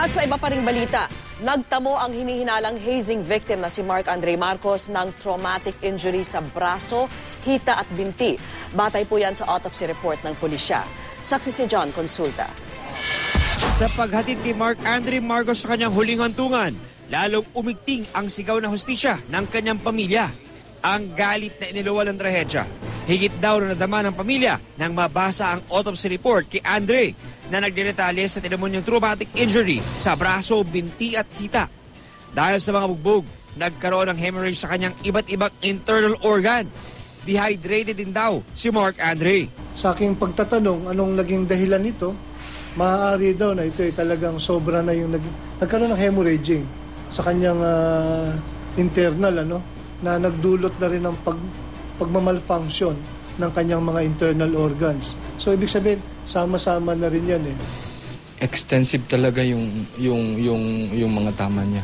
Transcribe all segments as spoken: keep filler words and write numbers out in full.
At sa iba pa ring balita, nagtamo ang hinihinalang hazing victim na si Mark Andre Marcos ng traumatic injury sa braso, hita at binti. Batay po yan sa autopsy report ng pulisya. Saksi si John Consulta. Sa paghatid ni Mark Andre Marcos sa kanyang huling hantungan, lalong umigting ang sigaw na hustisya ng kanyang pamilya. Ang galit na iniluwal ng trahedya. Higit daw na nadama ng pamilya nang mabasa ang autopsy report kay Andre na nagdedetalye sa tinamonyang traumatic injury sa braso, binti at hita. Dahil sa mga bugbog, nagkaroon ng hemorrhage sa kanyang iba't ibang internal organ. Dehydrated din daw si Mark Andre. Sa aking pagtatanong anong naging dahilan nito, maaari daw na ito ay talagang sobra na yung nag, nagkaroon ng hemorrhaging sa kanyang uh, internal ano, na nagdulot na rin ng pag, pagmamalfunction ng kanyang mga internal organs. So ibig sabihin, sama-sama na rin yan eh. Extensive talaga yung yung yung yung mga tama niya.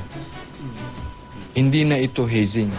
Hindi na ito hazing.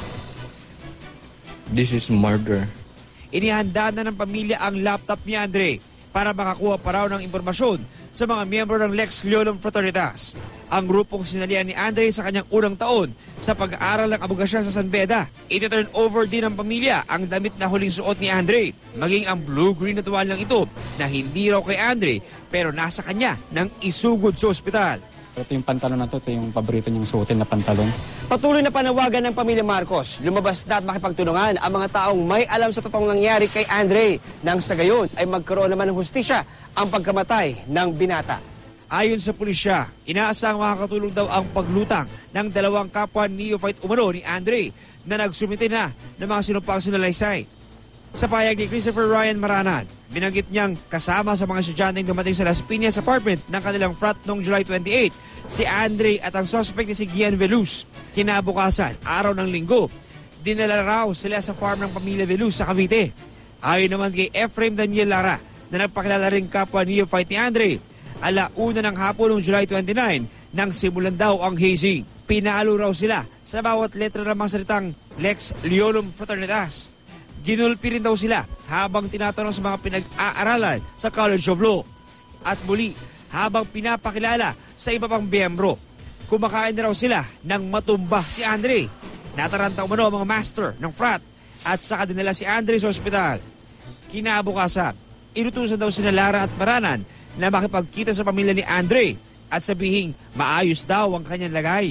This is murder. Inihanda na ng pamilya ang laptop ni Andre para makakuha pa raw ng impormasyon sa mga miyembro ng Lex Leolum Fraternitas. Ang grupong sinalihan ni Andre sa kanyang unang taon sa pag-aaral ng abogasya sa San Beda. Iti-turn over din ng pamilya ang damit na huling suot ni Andre, maging ang blue-green na tuwal lang ito na hindi raw kay Andre pero nasa kanya nang isugod sa ospital. Ito yung pantalon na to, ito yung paborito niyang suotin na pantalon. Patuloy na panawagan ng pamilya Marcos, lumabas na at makipagtulungan ang mga taong may alam sa totoong nangyari kay Andre nang sa gayon ay magkaroon naman ng hustisya ang pagkamatay ng binata. Ayon sa pulisya, inaasang makakatulong daw ang paglutang ng dalawang kapwa neophyte umano ni Andre na nagsumite na ng mga sinumpang sinalaysay. Sa payag ni Christopher Ryan Maranan, binanggit niyang kasama sa mga estudyanteng dumating sa Las Piñas apartment ng kanilang frat noong July twenty-eighth, si Andre at ang suspect na si Gian Veluz. Kinabukasan, araw ng linggo, dinala raw sila sa farm ng pamilya Veluz sa Cavite. Ayon naman kay Efraim Daniel Lara na nagpakilala rin kapwa neophyte ni Andre, alauna ng hapon noong July twenty-ninth nang simulan daw ang hazing. Pinalo raw sila sa bawat letra ng mga salitang Lex Leolum Fraternitas. Ginulpi rin daw sila habang tinatanong sa mga pinag-aaralan sa College of Law. At muli, habang pinapakilala sa iba pang miyembro, kumakain na raw sila nang matumba si Andre. Nataranta umano ang mga master ng frat at saka dinala si Andre sa ospital. Kinabukasan, inutusan daw sina Lara at Maranan na makipagkita sa pamilya ni Andre at sabihing maayos daw ang kanyang lagay.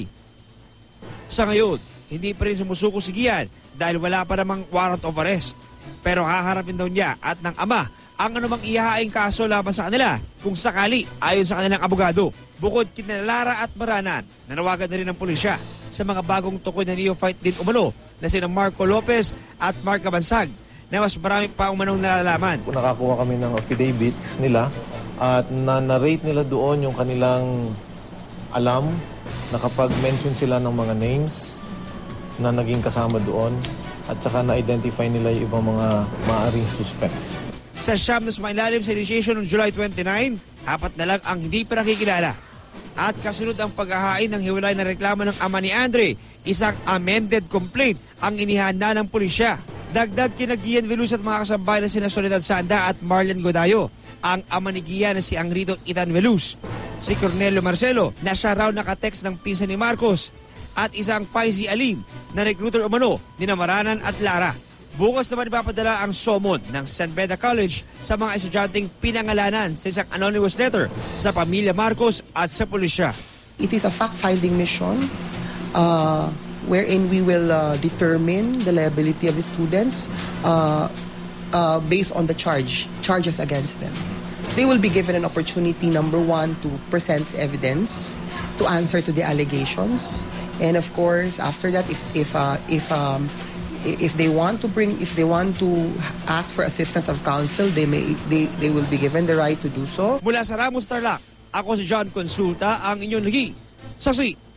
Sa ngayon, hindi pa rin sumusuko si Gian dahil wala pa namang warrant of arrest. Pero haharapin daw niya at ng ama ang anumang ihahaing kaso laban sa kanila kung sakali ayon sa kanilang abogado. Bukod kina Lara at Maranan, nanawagan na rin ng pulisya sa mga bagong tukoy na neophyte din umano na sina Marco Lopez at Mark Cabansag na mas marami pa umanong nalalaman. Nakakuha kami ng affidavits nila at na-narrate nila doon yung kanilang alam na kapag mention sila ng mga names na naging kasama doon at saka na-identify nila yung ibang mga maaaring suspects. Sa siyam na sumailalim sa initiation noong July twenty-ninth, apat na lang ang hindi pa nakikilala. At kasunod ang paghahain ng hiwalay na reklamo ng ama ni Andre, isang amended complaint ang inihanda ng pulisya. Dagdag kina Gian Veluz at mga kasambay na sina Soledad Sanda at Marlon Godayo. Ang ama ni Gian na si Angrito Itan Veluz. Si Cornelio Marcelo na siya raw nakatext ng pinsan ni Marcos. At isang Faizi Alim na recruiter umano ni Maranan at Lara. Bukas naman ipapadala ang SOMON ng San Beda College sa mga estudyanteng pinangalanan sa isang anonymous letter sa pamilya Marcos at sa pulisya. It is a fact-finding mission uh, wherein we will uh, determine the liability of the students uh, uh, based on the charge, charges against them. They will be given an opportunity, number one, to present evidence, to answer to the allegations. And of course, after that, if if uh, if um, if they want to bring, if they want to ask for assistance of counsel, they may they they will be given the right to do so. Mula sa Ramos Tarlac, ako si John Consulta, ang inyong lagi. Saksi.